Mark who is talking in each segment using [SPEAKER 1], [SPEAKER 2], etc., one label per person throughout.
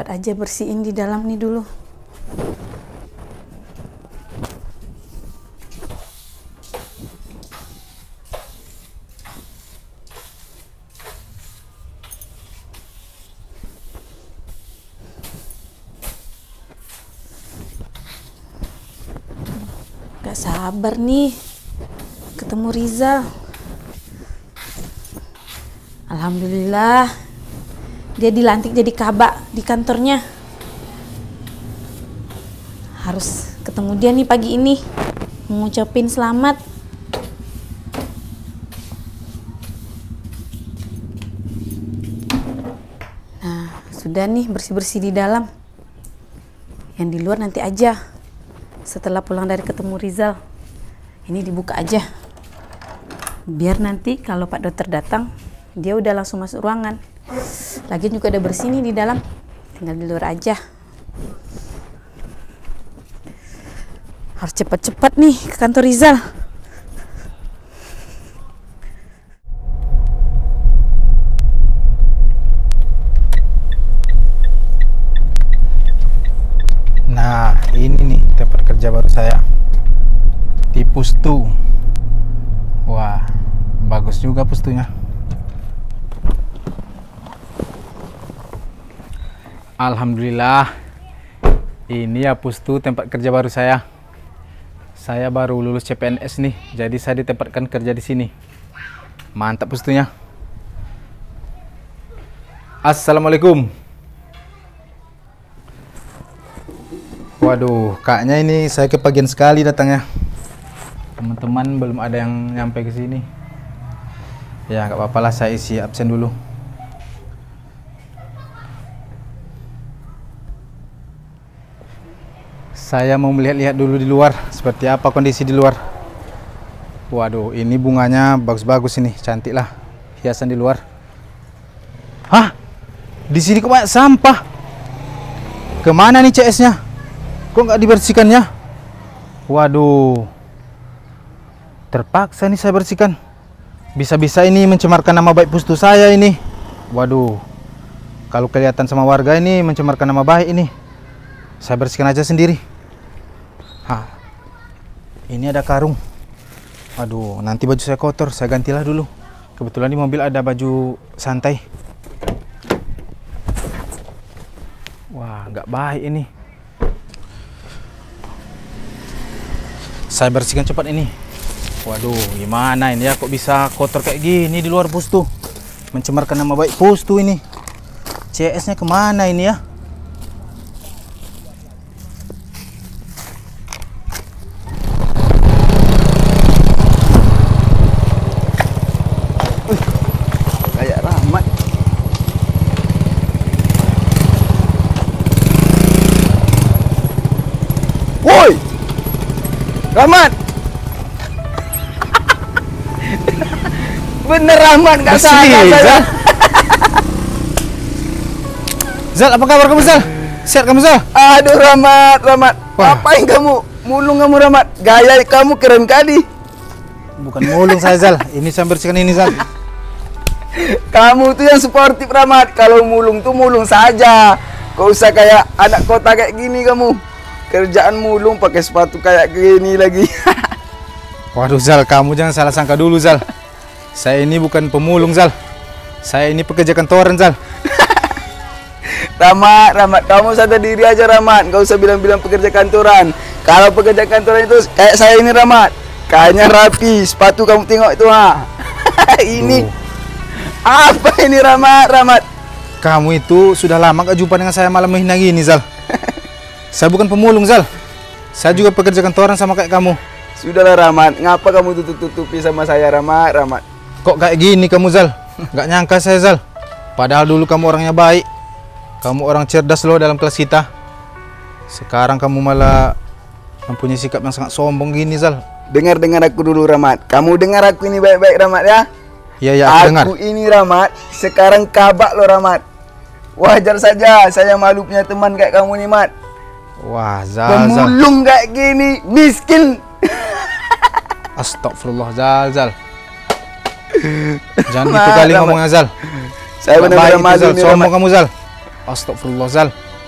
[SPEAKER 1] Cepat aja bersihin di dalam nih dulu. Gak sabar nih ketemu Rizal. Alhamdulillah dia dilantik jadi kabak di kantornya. Harus ketemu dia nih pagi ini, mengucapin selamat. Nah, sudah nih bersih-bersih di dalam. Yang di luar nanti aja. Setelah pulang dari ketemu Rizal, ini dibuka aja. Biar nanti kalau Pak Dokter datang, dia udah langsung masuk ruangan. Lagian juga udah bersih nih di dalam, tinggal di luar aja. Harus cepat-cepat nih ke kantor Rizal.
[SPEAKER 2] Nah, ini nih tempat kerja baru saya di Pustu. Wah, bagus juga Pustunya. Alhamdulillah, ini ya Pustu tempat kerja baru saya. Saya baru lulus CPNS nih, jadi saya ditempatkan kerja di sini. Mantap Pustunya. Assalamualaikum. Waduh, kayaknya ini saya kepagian sekali datangnya. Teman-teman belum ada yang nyampe ke sini. Ya, nggak apa-apa lah, saya isi absen dulu. Saya mau melihat-lihat dulu di luar, seperti apa kondisi di luar. Waduh, ini bunganya bagus-bagus ini, cantik lah hiasan di luar. Hah? Di sini kok banyak sampah? Kemana nih CS-nya? Kok nggak dibersihkannya? Waduh, terpaksa nih saya bersihkan. Bisa-bisa ini mencemarkan nama baik Pustu saya ini. Waduh, kalau kelihatan sama warga ini mencemarkan nama baik ini. Saya bersihkan aja sendiri. Hah, ini ada karung. Aduh, nanti baju saya kotor, saya gantilah dulu. Kebetulan di mobil ada baju santai. Wah, nggak baik ini. Saya bersihkan cepat ini. Waduh, gimana ini ya, kok bisa kotor kayak gini di luar Pustu? Mencemarkan nama baik Pustu ini. CS-nya kemana ini ya? Kayak Rahmat. Woi! Rahmat! Bener Rahmat, gak salah saya. Zal, apa kabar kamu Zal? Sehat kamu Zal?
[SPEAKER 3] Aduh Rahmat, Rahmat.
[SPEAKER 2] Wah.
[SPEAKER 3] Apain kamu? Mulung kamu Rahmat. Gaya kamu keren kali.
[SPEAKER 2] Bukan mulung saya Zal, ini saya bersihkan ini Zal.
[SPEAKER 3] Kamu tuh yang sportif Rahmat. Kalau mulung tuh mulung saja. Kau usah kayak anak kota kayak gini kamu. Kerjaan mulung pakai sepatu kayak gini lagi.
[SPEAKER 2] Waduh Zal, kamu jangan salah sangka dulu Zal. Saya ini bukan pemulung Zal. Saya ini pekerja kantoran Zal.
[SPEAKER 3] Rahmat, Rahmat, kamu sadar diri aja Rahmat. Gak usah bilang-bilang pekerja kantoran. Kalau pekerja kantoran itu kayak saya ini Rahmat. Kayaknya rapi. Sepatu kamu tengok itu ha. Ini apa ini Rahmat, Rahmat?
[SPEAKER 2] Kamu itu sudah lama gak jumpa dengan saya malam menghina gini Zal. Saya bukan pemulung Zal. Saya juga pekerja kantoran sama kayak kamu.
[SPEAKER 3] Sudahlah Rahmat, ngapa kamu tutup-tutupi sama saya Rahmat, Rahmat?
[SPEAKER 2] Kok kayak gini kamu Zal? Gak nyangka saya Zal. Padahal dulu kamu orangnya baik. Kamu orang cerdas loh dalam kelas kita. Sekarang kamu malah mempunyai sikap yang sangat sombong gini Zal.
[SPEAKER 3] Dengar-dengar aku dulu Rahmat. Kamu dengar aku ini baik-baik Rahmat ya.
[SPEAKER 2] Iya ya, aku dengar.
[SPEAKER 3] Aku ini Rahmat, sekarang kabak loh Rahmat. Wajar saja saya malu punya teman kayak kamu nih Mat.
[SPEAKER 2] Wah Zal,
[SPEAKER 3] pemulung kayak gini, miskin.
[SPEAKER 2] Astagfirullah Zal. Jangan gitu kali ngomongnya Zal.
[SPEAKER 3] Saya benar-benar malu nih
[SPEAKER 2] Sombong
[SPEAKER 3] Rahmat.
[SPEAKER 2] kamu Zal. Astagfirullah Zal.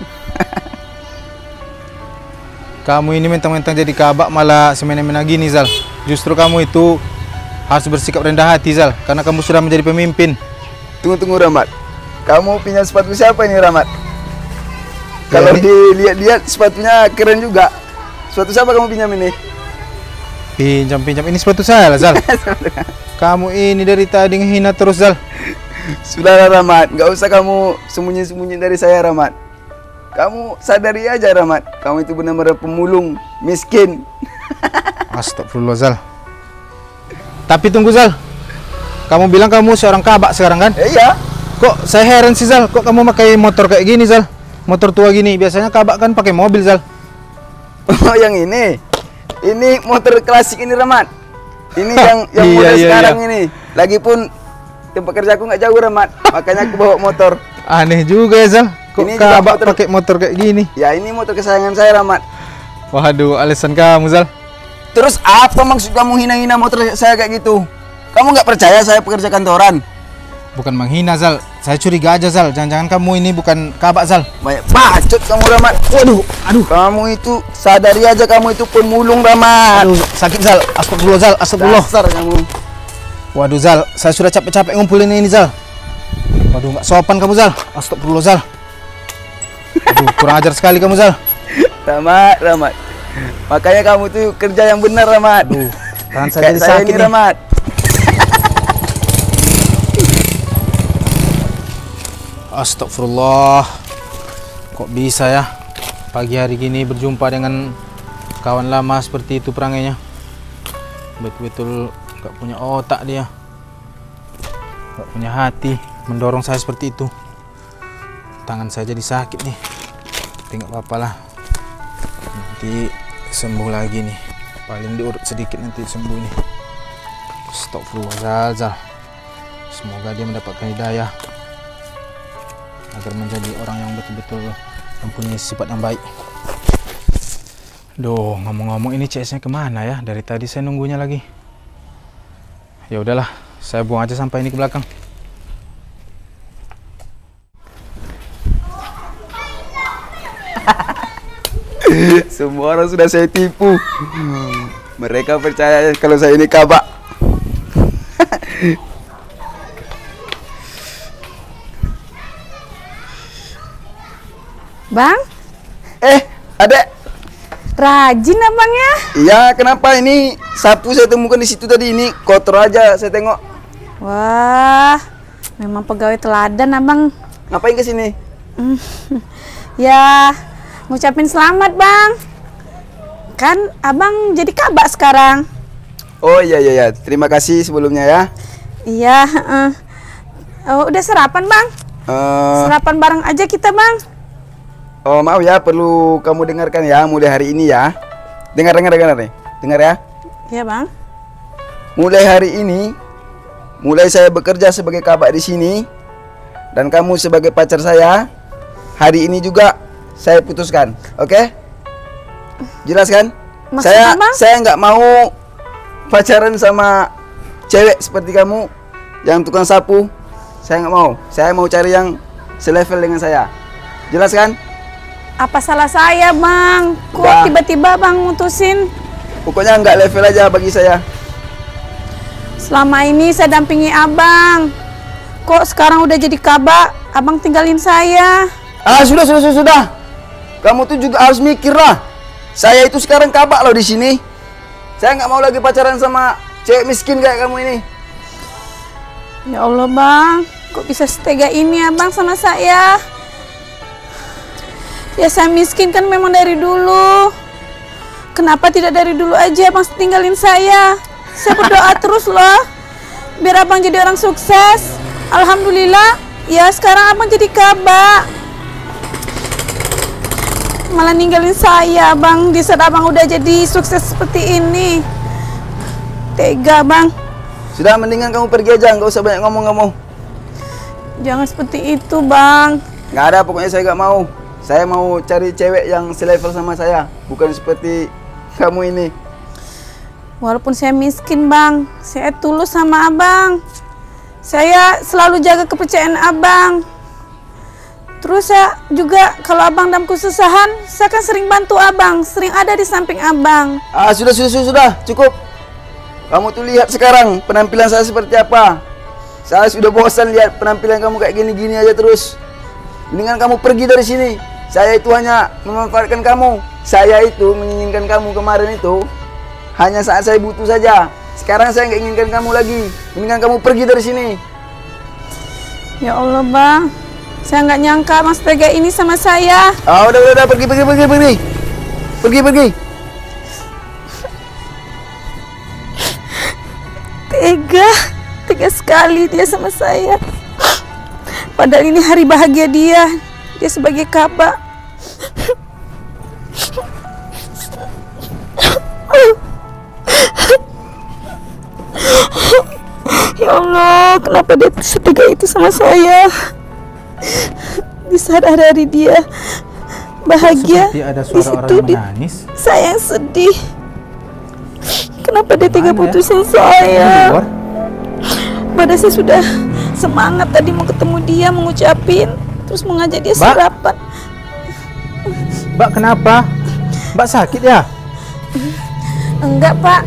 [SPEAKER 2] Kamu ini mentang-mentang jadi kabak malah semena-mena gini, Zal. Justru kamu itu harus bersikap rendah hati, Zal, karena kamu sudah menjadi pemimpin.
[SPEAKER 3] Tunggu Rahmat. Kamu pinjam sepatu siapa ini, Rahmat?
[SPEAKER 2] Ya,
[SPEAKER 3] Kalau
[SPEAKER 2] ini-
[SPEAKER 3] dilihat-lihat sepatunya keren juga. Sepatu siapa kamu pinjam ini?
[SPEAKER 2] Pinjam. Ini sepatu saya lah, Zal. Kamu ini dari tadi ngehina terus, Zal.
[SPEAKER 3] Sudahlah Rahmat, nggak usah kamu sembunyi-sembunyi dari saya, Rahmat. Kamu sadari aja, Rahmat. Kamu itu benar-benar pemulung, miskin.
[SPEAKER 2] Astagfirullah, Zal. Tapi tunggu, Zal. Kamu bilang kamu seorang kabak sekarang kan?
[SPEAKER 3] Iya.
[SPEAKER 2] Kok saya heran sih, Zal. Kok kamu pakai motor kayak gini, Zal? Motor tua gini. Biasanya kabak kan pakai mobil, Zal.
[SPEAKER 3] Oh, yang ini. Ini motor klasik ini, Rahmat. Ini yang
[SPEAKER 2] Iya,
[SPEAKER 3] model
[SPEAKER 2] iya,
[SPEAKER 3] sekarang
[SPEAKER 2] iya.
[SPEAKER 3] ini. Lagipun tempat kerjaku nggak jauh, Rahmat. Makanya aku bawa motor.
[SPEAKER 2] Aneh juga ya, Zal. Kok
[SPEAKER 3] Ini juga
[SPEAKER 2] kabak
[SPEAKER 3] motor-
[SPEAKER 2] pakai motor kayak gini?
[SPEAKER 3] Ya, ini motor kesayangan saya, Rahmat.
[SPEAKER 2] Waduh, alasan kamu, Zal.
[SPEAKER 3] Terus apa maksud kamu hina-hina motor saya kayak gitu? Kamu nggak percaya saya pekerja kantoran?
[SPEAKER 2] Bukan menghina, Zal. Saya curiga aja, Zal. Jangan-jangan kamu ini bukan kabak, Zal.
[SPEAKER 3] Banyak bacot kamu, Rahmat.
[SPEAKER 2] Waduh, aduh.
[SPEAKER 3] Kamu itu sadari aja, kamu itu pemulung, Rahmat.
[SPEAKER 2] Aduh, sakit, Zal. Astagfirullah, Zal. Astagfirullah.
[SPEAKER 3] Dasar kamu.
[SPEAKER 2] Waduh, Zal. Saya sudah capek-capek ngumpulin ini, Zal. Waduh, nggak sopan kamu, Zal. Astagfirullah, Zal. Aduh, kurang ajar sekali kamu, Zal.
[SPEAKER 3] Rahmat. Makanya kamu tuh kerja yang benar, Rahmat.
[SPEAKER 2] Aduh, tangan saya
[SPEAKER 3] Kayak
[SPEAKER 2] jadi
[SPEAKER 3] saya
[SPEAKER 2] sakit
[SPEAKER 3] ini,
[SPEAKER 2] nih.
[SPEAKER 3] Rahmat.
[SPEAKER 2] Astagfirullah. Kok bisa ya pagi hari gini berjumpa dengan kawan lama seperti itu perangainya. Betul-betul gak punya otak dia, gak punya hati mendorong saya seperti itu. Tangan saya jadi sakit nih. Tapi gak apa-apa lah, nanti sembuh lagi nih. Paling diurut sedikit nanti sembuh nih. Astagfirullah, Zal. Semoga dia mendapatkan hidayah agar menjadi orang yang betul-betul mempunyai sifat yang baik. Duh, ngomong-ngomong ini CS-nya kemana ya? Dari tadi saya nunggunya lagi. Ya udahlah, saya buang aja sampah ini ke belakang.
[SPEAKER 3] Semua orang sudah saya tipu. Mereka percaya kalau saya ini kabak.
[SPEAKER 1] Bang,
[SPEAKER 3] Adek.
[SPEAKER 1] rajin abang ya?
[SPEAKER 3] Iya, kenapa ini sapu saya temukan di situ tadi, ini kotor aja saya tengok.
[SPEAKER 1] Wah, memang pegawai teladan abang.
[SPEAKER 3] Ngapain ke sini?
[SPEAKER 1] Ya, ngucapin selamat bang. Kan abang jadi kabak sekarang.
[SPEAKER 3] Oh iya. Terima kasih sebelumnya ya.
[SPEAKER 1] Iya, oh, udah sarapan bang? Sarapan bareng aja kita bang.
[SPEAKER 3] Oh maaf ya, perlu kamu dengarkan ya mulai hari ini ya. Dengar nih. Dengar ya.
[SPEAKER 1] Iya bang.
[SPEAKER 3] Mulai hari ini, mulai saya bekerja sebagai kabak di sini dan kamu sebagai pacar saya. Hari ini juga saya putuskan, oke? Jelas kan?
[SPEAKER 1] Maksudnya, Bang?
[SPEAKER 3] Saya nggak mau pacaran sama cewek seperti kamu yang tukang sapu. Saya nggak mau. Saya mau cari yang selevel dengan saya. Jelas kan?
[SPEAKER 1] Apa salah saya bang? Kok
[SPEAKER 3] Udah.
[SPEAKER 1] tiba-tiba bang mutusin?
[SPEAKER 3] Pokoknya nggak level aja bagi saya.
[SPEAKER 1] Selama ini saya dampingi abang. Kok sekarang udah jadi kabak, abang tinggalin saya?
[SPEAKER 3] Ah sudah. Kamu tuh juga harus mikir lah. Saya itu sekarang kabak loh di sini. Saya nggak mau lagi pacaran sama cewek miskin kayak kamu ini.
[SPEAKER 1] Ya Allah bang, kok bisa setega ini abang sama saya? Ya saya miskin kan memang dari dulu. Kenapa tidak dari dulu aja abang tinggalin saya? Saya berdoa terus loh, biar abang jadi orang sukses. Alhamdulillah, ya sekarang abang jadi kabak. Malah ninggalin saya bang, di saat abang udah jadi sukses seperti ini. Tega bang.
[SPEAKER 3] Sudah, mendingan kamu pergi aja, nggak usah banyak ngomong.
[SPEAKER 1] Jangan seperti itu bang.
[SPEAKER 3] Nggak ada, pokoknya saya nggak mau. Saya mau cari cewek yang selevel sama saya, bukan seperti kamu ini.
[SPEAKER 1] Walaupun saya miskin bang, saya tulus sama abang. Saya selalu jaga kepercayaan abang. Terus saya juga kalau abang dalam kesusahan, saya kan sering bantu abang, sering ada di samping abang.
[SPEAKER 3] Sudah, cukup. Kamu tuh lihat sekarang penampilan saya seperti apa. Saya sudah bosan lihat penampilan kamu kayak gini-gini aja terus. Mendingan kamu pergi dari sini. Saya itu hanya memanfaatkan kamu. Saya itu menginginkan kamu kemarin itu hanya saat saya butuh saja. Sekarang saya nggak inginkan kamu lagi. Mendingan kamu pergi dari sini.
[SPEAKER 1] Ya Allah bang, saya nggak nyangka mas tega ini sama saya.
[SPEAKER 3] Udah, pergi.
[SPEAKER 1] Tega sekali dia sama saya. Padahal ini hari bahagia dia sebagai kaba. Ya Allah, kenapa dia setega itu sama saya? Di saat hari dia bahagia,
[SPEAKER 2] seperti ada suara orang yang menangis.
[SPEAKER 1] Saya yang sedih. Kenapa dia tega
[SPEAKER 2] Mana
[SPEAKER 1] putusin
[SPEAKER 2] Di
[SPEAKER 1] saya?
[SPEAKER 2] luar?
[SPEAKER 1] Padahal saya sudah semangat tadi mau ketemu dia, mengucapin, terus mengajak dia
[SPEAKER 2] Mbak?
[SPEAKER 1] sarapan.
[SPEAKER 2] Mbak kenapa? Mbak sakit ya?
[SPEAKER 1] Enggak pak.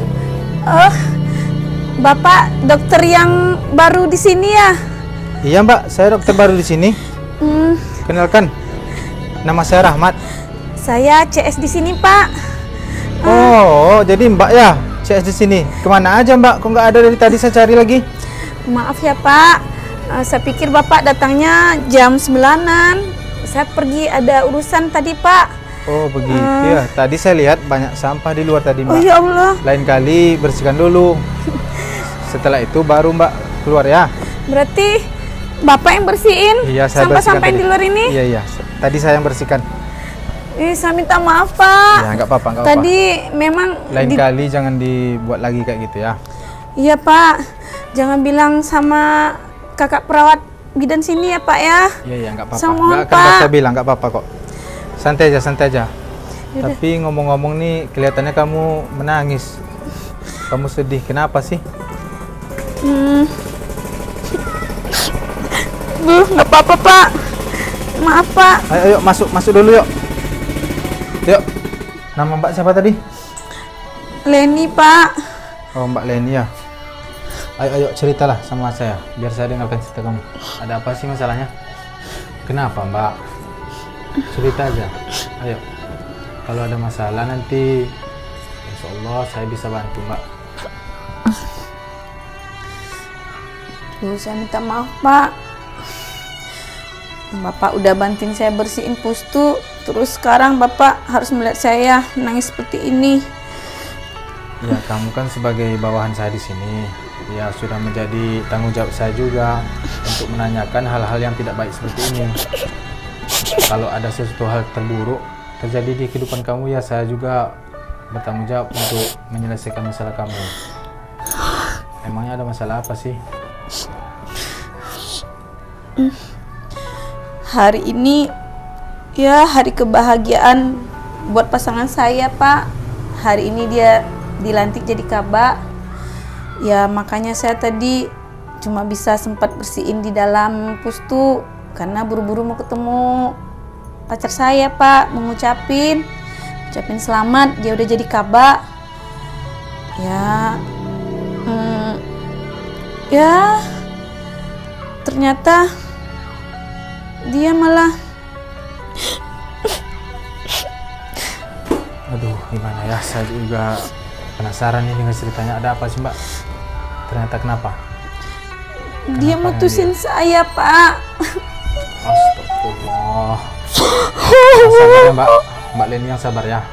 [SPEAKER 1] Bapak dokter yang baru di sini ya?
[SPEAKER 2] Iya Mbak, saya dokter baru di sini. Kenalkan, nama saya Rahmat.
[SPEAKER 1] Saya CS di sini pak.
[SPEAKER 2] Oh, jadi Mbak ya CS di sini. Kemana aja Mbak? Kok nggak ada dari tadi saya cari lagi?
[SPEAKER 1] Maaf ya pak, saya pikir bapak datangnya jam 9-an. Saya pergi ada urusan tadi pak.
[SPEAKER 2] Oh begitu ya. Tadi saya lihat banyak sampah di luar tadi Mbak.
[SPEAKER 1] Oh ya Allah.
[SPEAKER 2] Lain kali bersihkan dulu. Setelah itu baru Mbak keluar ya.
[SPEAKER 1] Berarti bapak yang bersihin
[SPEAKER 2] Iya, saya
[SPEAKER 1] sampah-sampah
[SPEAKER 2] bersihkan
[SPEAKER 1] di luar ini?
[SPEAKER 2] Iya. Tadi saya yang bersihkan.
[SPEAKER 1] Saya minta maaf pak.
[SPEAKER 2] Ya nggak apa-apa.
[SPEAKER 1] Tadi memang
[SPEAKER 2] Lain kali jangan dibuat lagi kayak gitu ya.
[SPEAKER 1] Iya pak, jangan bilang sama kakak perawat bidan sini ya pak ya.
[SPEAKER 2] Iya nggak apa-apa.
[SPEAKER 1] Sama
[SPEAKER 2] Nggak akan
[SPEAKER 1] Pak.
[SPEAKER 2] saya bilang nggak apa-apa kok. Santai aja.
[SPEAKER 1] Yaudah.
[SPEAKER 2] Tapi ngomong-ngomong nih kelihatannya kamu menangis. Kamu sedih. Kenapa sih?
[SPEAKER 1] Nggak apa-apa pak. Maaf pak.
[SPEAKER 2] Ayo masuk dulu yuk. Yuk. Nama Mbak siapa tadi?
[SPEAKER 1] Leni pak.
[SPEAKER 2] Oh Mbak Leni ya. Ayo ceritalah sama saya biar saya dengarkan cerita kamu. Ada apa sih masalahnya? Kenapa Mbak? Cerita aja. Ayo. Kalau ada masalah nanti insya Allah saya bisa bantu Mbak.
[SPEAKER 1] Saya minta maaf pak. Bapak udah bantuin saya bersihin pustu, terus sekarang bapak harus melihat saya nangis seperti ini.
[SPEAKER 2] Ya kamu kan sebagai bawahan saya di sini, ya sudah menjadi tanggung jawab saya juga untuk menanyakan hal-hal yang tidak baik seperti ini. Kalau ada sesuatu hal terburuk terjadi di kehidupan kamu, ya saya juga bertanggung jawab untuk menyelesaikan masalah kamu. Emangnya ada masalah apa sih?
[SPEAKER 1] Hari ini ya hari kebahagiaan buat pasangan saya pak. Hari ini dia dilantik jadi kaba. Ya makanya saya tadi cuma bisa sempat bersihin di dalam pustu karena buru-buru mau ketemu pacar saya pak, mengucapin selamat dia udah jadi kaba. Ya ternyata dia malah
[SPEAKER 2] Aduh gimana ya, saya juga penasaran ini dengan ceritanya. Ada apa sih Mbak? Ternyata kenapa?
[SPEAKER 1] dia mutusin saya pak.
[SPEAKER 2] Astagfirullah. Sabar ya Mbak Leni yang sabar ya.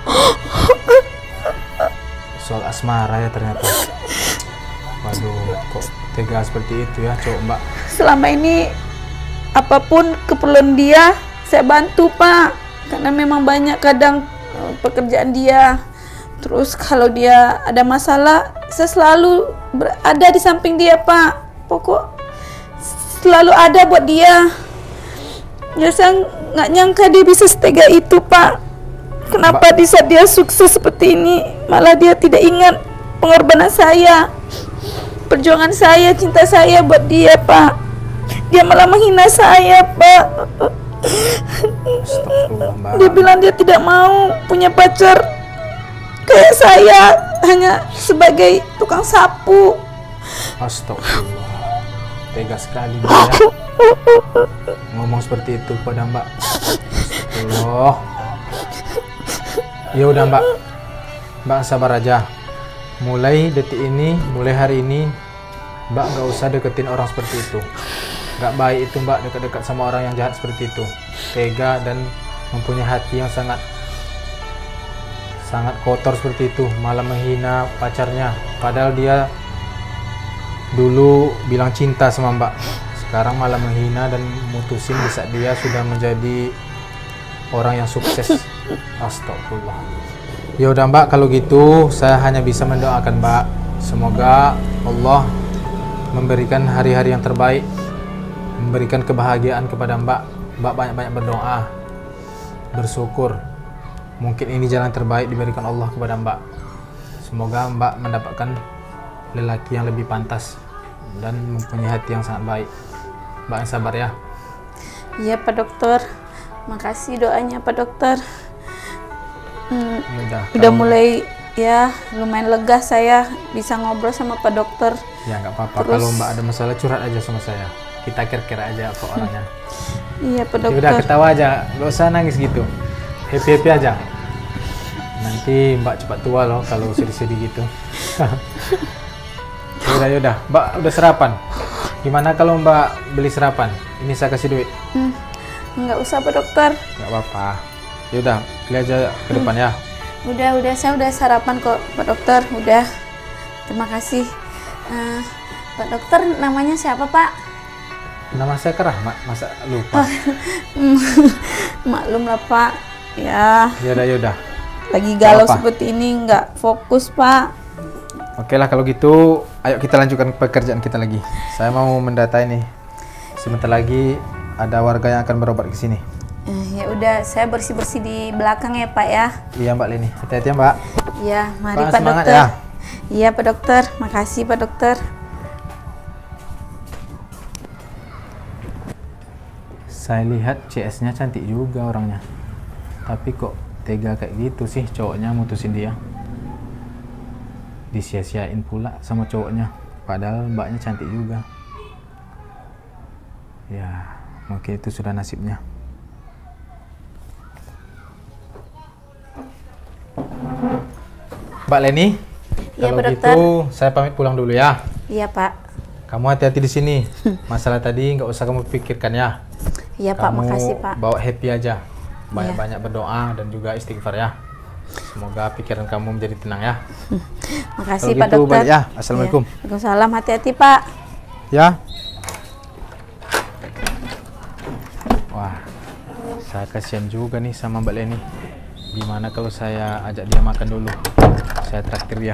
[SPEAKER 2] Soal asmara ya ternyata. Waduh, kok tega seperti itu ya cowok Mbak.
[SPEAKER 1] Selama ini apapun keperluan dia saya bantu pak, karena memang banyak kadang pekerjaan dia. Terus kalau dia ada masalah saya selalu berada di samping dia pak. Pokok selalu ada buat dia. Ya saya nggak nyangka dia bisa setega itu pak. Kenapa di saat dia sukses seperti ini malah dia tidak ingat pengorbanan saya, perjuangan saya, cinta saya buat dia pak. Dia malah menghina saya pak.
[SPEAKER 2] Astagfirullah, Mbak.
[SPEAKER 1] Dia bilang dia tidak mau punya pacar kayak saya, hanya sebagai tukang sapu.
[SPEAKER 2] Astagfirullah. Tega sekali Mbak ya. Ngomong seperti itu pada Mbak. Astagfirullah. Ya udah Mbak. Mbak sabar aja. Mulai detik ini, mulai hari ini, Mbak nggak usah deketin orang seperti itu. Nggak baik itu Mbak dekat-dekat sama orang yang jahat seperti itu. Tega dan mempunyai hati yang sangat kotor seperti itu, malah menghina pacarnya. Padahal dia dulu bilang cinta sama Mbak, sekarang malah menghina dan mutusin di saat dia sudah menjadi orang yang sukses. Astagfirullah. Ya udah Mbak, kalau gitu saya hanya bisa mendoakan Mbak, semoga Allah memberikan hari-hari yang terbaik, memberikan kebahagiaan kepada Mbak. Mbak banyak-banyak berdoa, bersyukur. Mungkin ini jalan terbaik diberikan Allah kepada Mbak. Semoga Mbak mendapatkan lelaki yang lebih pantas dan mempunyai hati yang sangat baik. Mbak yang sabar ya.
[SPEAKER 1] Iya Pak Dokter, makasih doanya Pak Dokter. Udah mulai ya lumayan lega saya bisa ngobrol sama Pak Dokter.
[SPEAKER 2] Ya nggak apa-apa. Kalau Mbak ada masalah curhat aja sama saya. Kita kira-kira aja kok orangnya.
[SPEAKER 1] Iya Pak Dokter.
[SPEAKER 2] Udah ketawa aja, nggak usah nangis gitu. Happy-happy aja. Nanti Mbak cepat tua loh kalau sedih-sedih gitu. Yaudah, Mbak udah sarapan. Gimana kalau Mbak beli sarapan? Ini saya kasih duit.
[SPEAKER 1] Nggak usah Pak Dokter.
[SPEAKER 2] Nggak apa-apa. Yaudah, lihat aja ke depan ya.
[SPEAKER 1] Udah, saya udah sarapan kok Pak Dokter. Udah, terima kasih. Pak Dokter namanya siapa Pak?
[SPEAKER 2] Nama saya Kerahmat, masa lupa?
[SPEAKER 1] Maklum lah Pak. Ya.
[SPEAKER 2] Yaudah.
[SPEAKER 1] Lagi galau seperti ini nggak fokus Pak.
[SPEAKER 2] Oke lah kalau gitu, ayo kita lanjutkan pekerjaan kita lagi. Saya mau mendata ini. Sebentar lagi ada warga yang akan berobat ke sini.
[SPEAKER 1] Ya udah, saya bersih-bersih di belakang ya Pak ya.
[SPEAKER 2] Iya Mbak Leni, hati-hati ya Mbak.
[SPEAKER 1] Iya, mari Pak
[SPEAKER 2] semangat
[SPEAKER 1] Dokter.
[SPEAKER 2] Ya.
[SPEAKER 1] Iya Pak Dokter, makasih Pak Dokter.
[SPEAKER 2] Saya lihat CS-nya cantik juga orangnya. Tapi kok tega kayak gitu sih cowoknya mutusin dia. Disia-siain pula sama cowoknya. Padahal mbaknya cantik juga. Ya, mungkin itu sudah nasibnya. Mbak Leni,
[SPEAKER 1] ya,
[SPEAKER 2] kalau
[SPEAKER 1] Pak
[SPEAKER 2] gitu saya pamit pulang dulu ya.
[SPEAKER 1] Iya Pak.
[SPEAKER 2] Kamu hati-hati di sini. Masalah tadi nggak usah kamu pikirkan ya.
[SPEAKER 1] Iya Pak, makasih Pak.
[SPEAKER 2] Bawa happy aja. Banyak-banyak berdoa dan juga istighfar ya. Semoga pikiran kamu menjadi tenang ya.
[SPEAKER 1] Makasih
[SPEAKER 2] Kalau
[SPEAKER 1] Pak
[SPEAKER 2] gitu,
[SPEAKER 1] Dokter.
[SPEAKER 2] balik ya. Assalamualaikum.
[SPEAKER 1] Ya. Waalaikumsalam, hati-hati Pak.
[SPEAKER 2] Ya. Wah, saya kasihan juga nih sama Mbak Leni. Gimana kalau saya ajak dia makan dulu? Saya traktir dia.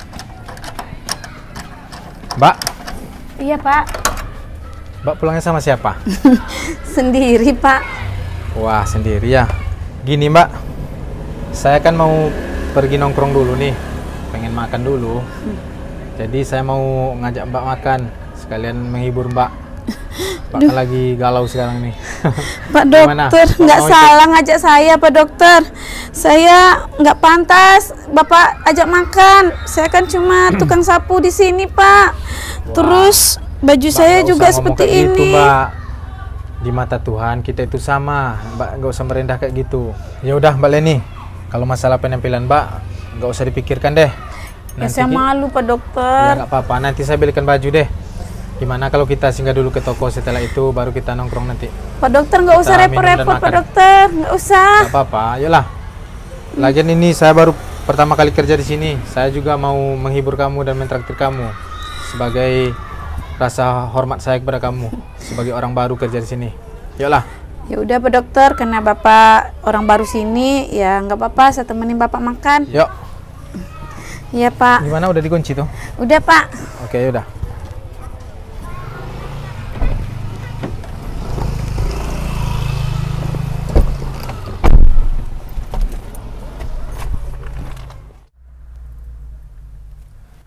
[SPEAKER 2] Mbak.
[SPEAKER 1] Iya Pak.
[SPEAKER 2] Mbak pulangnya sama siapa?
[SPEAKER 1] Sendiri Pak.
[SPEAKER 2] Wah, sendiri ya. Gini Mbak, saya kan mau pergi nongkrong dulu nih, pengen makan dulu. Jadi saya mau ngajak Mbak makan, sekalian menghibur Mbak. Mbak kan lagi galau sekarang nih.
[SPEAKER 1] Pak Dokter, nggak salah ngajak saya Pak Dokter. Saya nggak pantas Bapak ajak makan. Saya kan cuma tukang sapu di sini Pak. Terus baju
[SPEAKER 2] Mbak,
[SPEAKER 1] saya juga seperti ini.
[SPEAKER 2] Gitu, Mbak. Di mata Tuhan kita itu sama, Mbak nggak usah merendah kayak gitu. Ya udah Mbak Leni, kalau masalah penampilan Mbak nggak usah dipikirkan deh.
[SPEAKER 1] Ya saya malu Pak Dokter.
[SPEAKER 2] Ya nggak apa-apa, nanti saya belikan baju deh. Gimana kalau kita singgah dulu ke toko, setelah itu baru kita nongkrong nanti.
[SPEAKER 1] Pak Dokter nggak usah repot-repot Pak Dokter, nggak usah.
[SPEAKER 2] Nggak apa-apa, ayolah. Lagian ini saya baru pertama kali kerja di sini. Saya juga mau menghibur kamu dan mentraktir kamu sebagai rasa hormat saya kepada kamu sebagai orang baru kerja di sini. Yolah.
[SPEAKER 1] Ya udah Pak Dokter, karena Bapak orang baru sini, ya nggak apa-apa, saya temenin Bapak makan.
[SPEAKER 2] Yuk.
[SPEAKER 1] Iya Pak.
[SPEAKER 2] Gimana, udah dikunci tuh?
[SPEAKER 1] Udah Pak.
[SPEAKER 2] Oke, yaudah.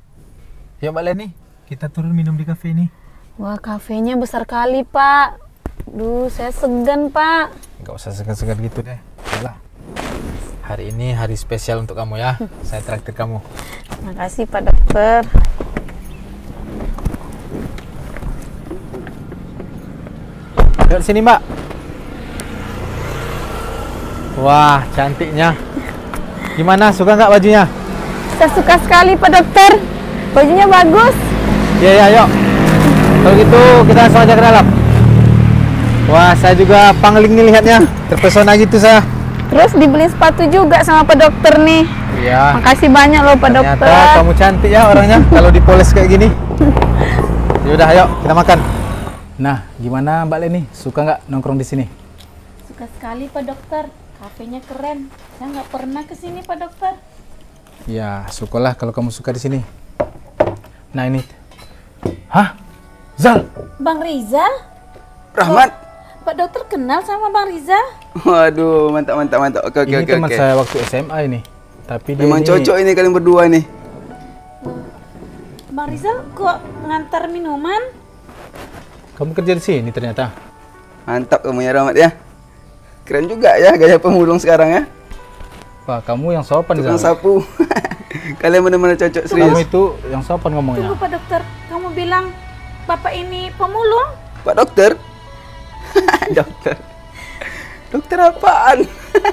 [SPEAKER 2] Ya Mbak Leni, kita turun minum di kafe ini.
[SPEAKER 1] Wah, kafenya besar kali Pak. Duh, saya segan, Pak.
[SPEAKER 2] Nggak usah segan-segan gitu deh. Yalah. Hari ini hari spesial untuk kamu ya. Saya traktir kamu.
[SPEAKER 1] Makasih, Pak Dokter.
[SPEAKER 2] Yuk sini, Mbak. Wah, cantiknya. Gimana, suka nggak bajunya?
[SPEAKER 1] Saya suka sekali, Pak Dokter. Bajunya bagus.
[SPEAKER 2] Iya, ya, yuk. Kalau gitu kita langsung aja ke dalam. Wah, saya juga pangling nih lihatnya. Terpesona gitu saya.
[SPEAKER 1] Terus dibeli sepatu juga sama Pak Dokter nih.
[SPEAKER 2] Iya.
[SPEAKER 1] Makasih banyak loh, Pak
[SPEAKER 2] Ternyata
[SPEAKER 1] Dokter.
[SPEAKER 2] kamu cantik ya orangnya kalau dipoles kayak gini. Yaudah, ayo kita makan. Nah, gimana Mbak Leni? Suka nggak nongkrong di sini?
[SPEAKER 1] Suka sekali, Pak Dokter. Kafenya keren. Saya nggak pernah ke sini, Pak Dokter.
[SPEAKER 2] Ya, syukurlah kalau kamu suka di sini. Nah ini. Hah? Zal?
[SPEAKER 1] Bang Rizal?
[SPEAKER 3] Rahmat.
[SPEAKER 1] Pak Dokter kenal sama Bang Rizal?
[SPEAKER 3] Waduh, mantap mantap mantap. Oke
[SPEAKER 2] Ini
[SPEAKER 3] oke
[SPEAKER 2] teman
[SPEAKER 3] oke.
[SPEAKER 2] saya waktu SMA ini. Tapi dia
[SPEAKER 3] Memang
[SPEAKER 2] ini
[SPEAKER 3] cocok ini kalian berdua nih.
[SPEAKER 1] Bang Rizal kok ngantar minuman?
[SPEAKER 2] Kamu kerja di sini ternyata.
[SPEAKER 3] Mantap kamu ya Rahmat ya. Keren juga ya gaya pemulung sekarang ya.
[SPEAKER 2] Wah, kamu yang sopan
[SPEAKER 3] Tukang
[SPEAKER 2] Zal.
[SPEAKER 3] sapu. Kalian benar-benar cocok
[SPEAKER 2] Kamu
[SPEAKER 3] serius.
[SPEAKER 2] itu yang sopan ngomongnya.
[SPEAKER 1] Tunggu, Pak Dokter. Kamu bilang Bapak ini pemulung?
[SPEAKER 3] Pak Dokter. Dokter. Dokter apaan?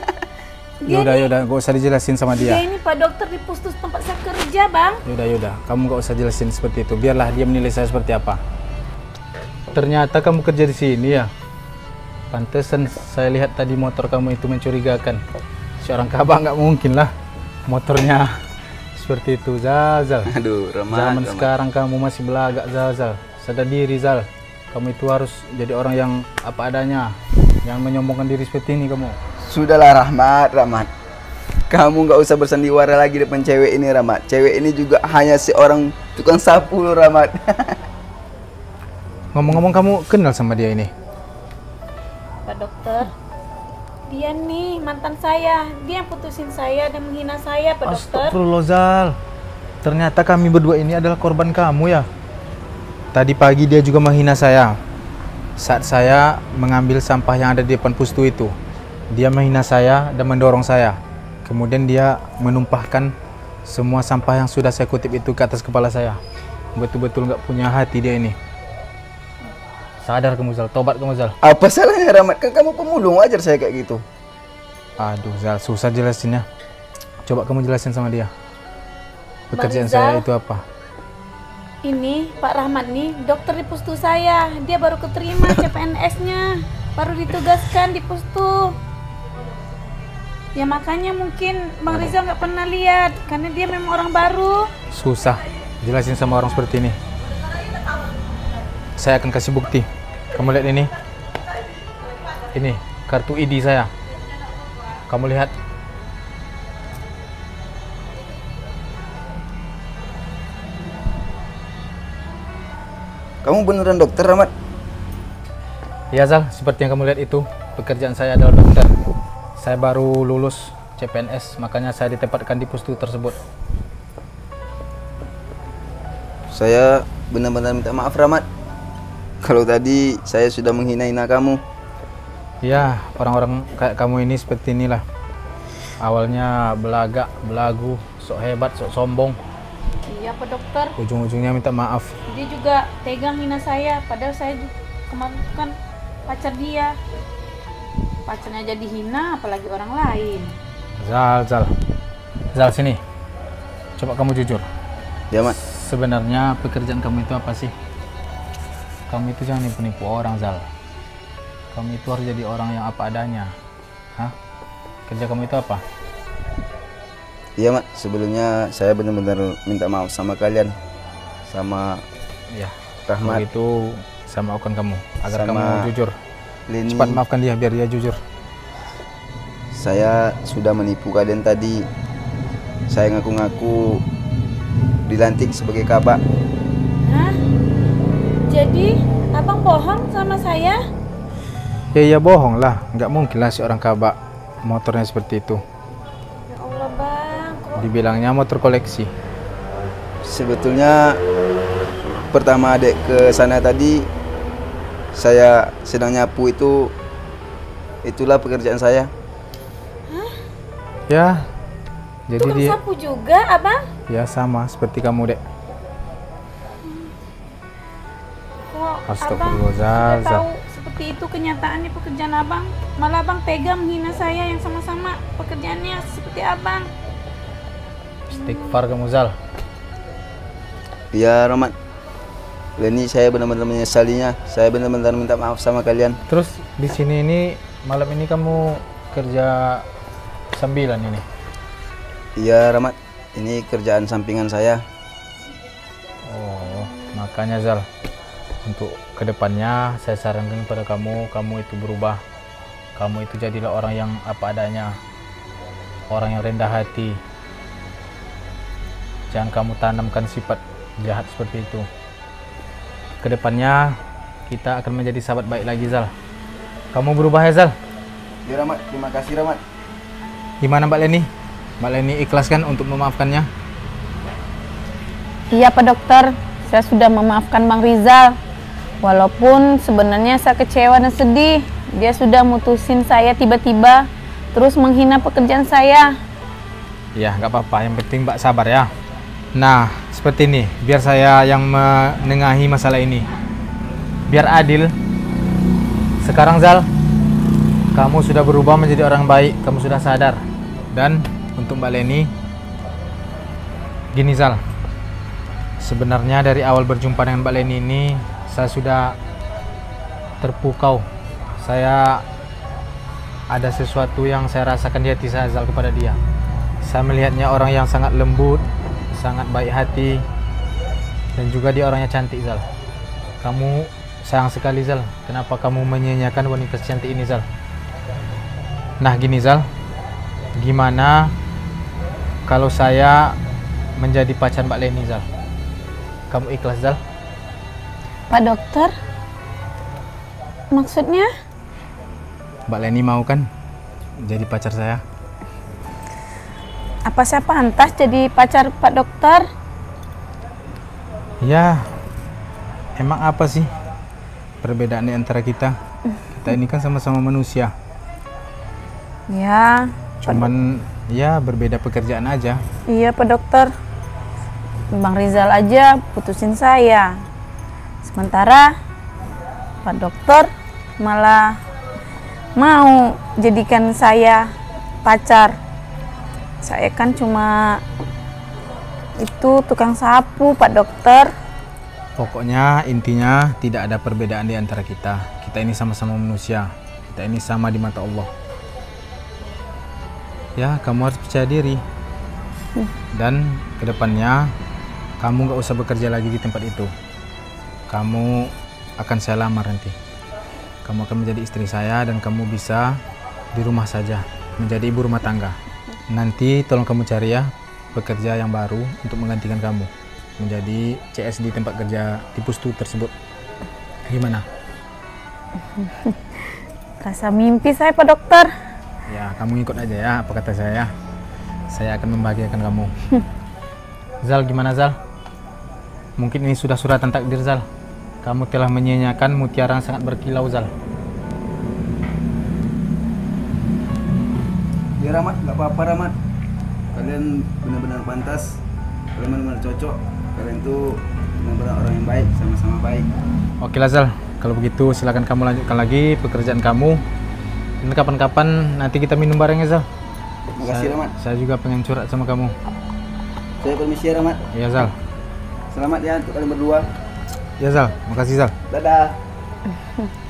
[SPEAKER 2] Yaudah, gak usah dijelasin sama
[SPEAKER 1] Dia
[SPEAKER 2] dia.
[SPEAKER 1] ini Pak Dokter di puskes tempat saya kerja, Bang.
[SPEAKER 2] Yaudah, kamu gak usah jelasin seperti itu. Biarlah dia menilai saya seperti apa. Ternyata kamu kerja di sini ya. Pantesan saya lihat tadi motor kamu itu mencurigakan. Seorang kabak nggak mungkin lah motornya seperti itu, Zal.
[SPEAKER 3] Aduh, Rahmat.
[SPEAKER 2] Zaman
[SPEAKER 3] Rahmat.
[SPEAKER 2] sekarang kamu masih belagak, Zal. Sadar diri, Zal. Kamu itu harus jadi orang yang apa adanya. Jangan menyombongkan diri seperti ini kamu.
[SPEAKER 3] Sudahlah Rahmat, Rahmat. Kamu nggak usah bersandiwara lagi depan cewek ini, Rahmat. Cewek ini juga hanya seorang tukang sapu loh, Rahmat.
[SPEAKER 2] Ngomong-ngomong, kamu kenal sama dia ini?
[SPEAKER 1] Pak Dokter, dia nih mantan saya. Dia yang putusin saya dan menghina saya, Pak Dokter.
[SPEAKER 2] Astagfirullah, Zal. Ternyata kami berdua ini adalah korban kamu ya. Tadi pagi dia juga menghina saya. Saat saya mengambil sampah yang ada di depan pustu itu, dia menghina saya dan mendorong saya. Kemudian dia menumpahkan semua sampah yang sudah saya kutip itu ke atas kepala saya. Betul-betul nggak punya hati dia ini. Sadar kamu, Zal. Tobat kamu, Zal.
[SPEAKER 3] Apa salahnya Rahmat? Kan kamu pemulung, wajar saya kayak gitu.
[SPEAKER 2] Aduh, Zal, susah jelasinnya. Coba kamu jelasin sama dia. Pekerjaan
[SPEAKER 1] Bang
[SPEAKER 2] saya
[SPEAKER 1] Rizal.
[SPEAKER 2] itu apa?
[SPEAKER 1] Ini Pak Rahmat nih, dokter di pustu saya. Dia baru keterima CPNS-nya. Baru ditugaskan di pustu. Ya makanya mungkin Bang Rizal nggak pernah lihat. Karena dia memang orang baru.
[SPEAKER 2] Susah jelasin sama orang seperti ini. Saya akan kasih bukti. Kamu lihat ini. Ini kartu ID saya. Kamu lihat.
[SPEAKER 3] Kamu beneran dokter, Rahmat?
[SPEAKER 2] Ya, Zal, seperti yang kamu lihat itu, pekerjaan saya adalah dokter. Saya baru lulus CPNS, makanya saya ditempatkan di pustu tersebut.
[SPEAKER 3] Saya benar-benar minta maaf, Rahmat. Kalau tadi saya sudah menghina-hina kamu.
[SPEAKER 2] Ya, orang-orang kayak kamu ini seperti inilah. Awalnya belagak, belagu, sok hebat, sok sombong.
[SPEAKER 1] Iya Pak Dokter.
[SPEAKER 2] Ujung-ujungnya minta maaf.
[SPEAKER 1] Dia juga tegang hina saya. Padahal saya kemarin kan pacar dia. Pacarnya jadi hina, apalagi orang lain.
[SPEAKER 2] Zal, sini. Coba kamu jujur.
[SPEAKER 3] Ya, Mat.
[SPEAKER 2] Sebenarnya pekerjaan kamu itu apa sih? Kamu itu jangan nipu-nipu orang, Zal. Kamu itu harus jadi orang yang apa adanya. Hah? Kerja kamu itu apa?
[SPEAKER 3] Iya, Mat. Sebelumnya saya benar-benar minta maaf sama kalian. Sama
[SPEAKER 2] Ya,
[SPEAKER 3] Rahmat.
[SPEAKER 2] itu saya maafkan kamu agar
[SPEAKER 3] Sama
[SPEAKER 2] kamu jujur.
[SPEAKER 3] Leni.
[SPEAKER 2] Cepat maafkan dia biar dia jujur.
[SPEAKER 3] Saya sudah menipu kalian tadi. Saya ngaku-ngaku dilantik sebagai kabak.
[SPEAKER 1] Hah? Jadi abang bohong sama saya?
[SPEAKER 2] Ya bohong lah, nggak mungkin lah seorang kabak motornya seperti itu.
[SPEAKER 1] Ya Allah bang, kok
[SPEAKER 2] Dibilangnya motor koleksi.
[SPEAKER 3] Sebetulnya pertama adek ke sana tadi saya sedang nyapu itulah pekerjaan saya.
[SPEAKER 2] Ya, jadi
[SPEAKER 1] Tukang
[SPEAKER 2] dia
[SPEAKER 1] sapu juga, Abang?
[SPEAKER 2] ya sama seperti kamu, Dek.
[SPEAKER 1] Kok
[SPEAKER 2] Astagfirullah,
[SPEAKER 1] Abang
[SPEAKER 2] Zal,
[SPEAKER 1] sudah tahu seperti itu kenyataannya pekerjaan Abang? Malah Abang tega menghina saya yang sama-sama pekerjaannya seperti Abang.
[SPEAKER 2] Istighfar kamu, Zal.
[SPEAKER 3] Ya Rahmat, ini saya benar-benar menyesalinya. Saya benar-benar minta maaf sama kalian.
[SPEAKER 2] Terus di sini ini malam ini kamu kerja sambilan ini?
[SPEAKER 3] Iya Rahmat, ini kerjaan sampingan saya.
[SPEAKER 2] Oh, makanya Zal, untuk kedepannya saya sarankan kepada kamu itu berubah. Kamu itu jadilah orang yang apa adanya, orang yang rendah hati. Jangan kamu tanamkan sifat jahat seperti itu. Kedepannya kita akan menjadi sahabat baik lagi, Zal. Kamu berubah ya, Zal?
[SPEAKER 3] Ya Rahmat, terima kasih Rahmat.
[SPEAKER 2] Gimana Mbak Leni? Mbak Leni ikhlas kan untuk memaafkannya?
[SPEAKER 1] Iya Pak Dokter, saya sudah memaafkan Bang Rizal. Walaupun sebenarnya saya kecewa dan sedih. Dia sudah mutusin saya tiba-tiba, terus menghina pekerjaan saya.
[SPEAKER 2] Ya, nggak apa-apa. Yang penting Mbak sabar ya. Nah, seperti ini. Biar saya yang menengahi masalah ini. Biar adil. Sekarang Zal, kamu sudah berubah menjadi orang baik. Kamu sudah sadar. Dan untuk Mbak Leni, gini Zal. Sebenarnya dari awal berjumpa dengan Mbak Leni ini, saya sudah terpukau. Saya ada sesuatu yang saya rasakan di hati saya, Zal, kepada dia. Saya melihatnya orang yang sangat lembut, sangat baik hati, dan juga dia orangnya cantik, Zal. Kamu sayang sekali, Zal. Kenapa kamu menyia-nyiakan wanita cantik ini, Zal? Nah, gini, Zal. Gimana kalau saya menjadi pacar Mbak Leni, Zal? Kamu ikhlas, Zal?
[SPEAKER 1] Pak Dokter, maksudnya?
[SPEAKER 2] Mbak Leni mau kan jadi pacar saya?
[SPEAKER 1] Apa saya pantas jadi pacar Pak Dokter?
[SPEAKER 2] Ya, emang apa sih perbedaan di antara kita? Kita ini kan sama-sama manusia.
[SPEAKER 1] Ya,
[SPEAKER 2] Cuman ya berbeda pekerjaan aja.
[SPEAKER 1] iya Pak Dokter. Bang Rizal aja putusin saya. Sementara Pak Dokter malah mau jadikan saya pacar. Saya kan cuma itu tukang sapu, Pak Dokter.
[SPEAKER 2] Pokoknya intinya tidak ada perbedaan di antara kita. Kita ini sama-sama manusia. Kita ini sama di mata Allah. Ya, kamu harus percaya diri. Dan kedepannya kamu gak usah bekerja lagi di tempat itu. Kamu akan saya lamar nanti. Kamu akan menjadi istri saya dan kamu bisa di rumah saja, menjadi ibu rumah tangga. Nanti tolong kamu cari ya pekerja yang baru untuk menggantikan kamu menjadi CS di tempat kerja di Pustu tersebut. Gimana?
[SPEAKER 1] Rasa mimpi saya, Pak Dokter.
[SPEAKER 2] Ya, kamu ikut aja ya apa kata saya. Saya akan membahagiakan kamu. Zal, gimana Zal? Mungkin ini sudah suratan takdir, Zal. Kamu telah menyia-nyiakan mutiara yang sangat berkilau, Zal.
[SPEAKER 3] Ya Rahmat, nggak apa-apa Rahmat. Kalian benar-benar pantas. Kalian benar-benar cocok. Kalian tuh benar-benar orang yang baik, sama-sama baik.
[SPEAKER 2] Oke lah Zal, kalau begitu silakan kamu lanjutkan lagi pekerjaan kamu. Dan kapan-kapan nanti kita minum bareng ya Zal.
[SPEAKER 3] Makasih Rahmat.
[SPEAKER 2] Saya juga pengen curhat sama kamu.
[SPEAKER 3] Saya permisi ya Rahmat.
[SPEAKER 2] Iya Zal.
[SPEAKER 3] Selamat ya untuk kalian berdua.
[SPEAKER 2] Iya Zal, makasih Zal.
[SPEAKER 3] Dadah.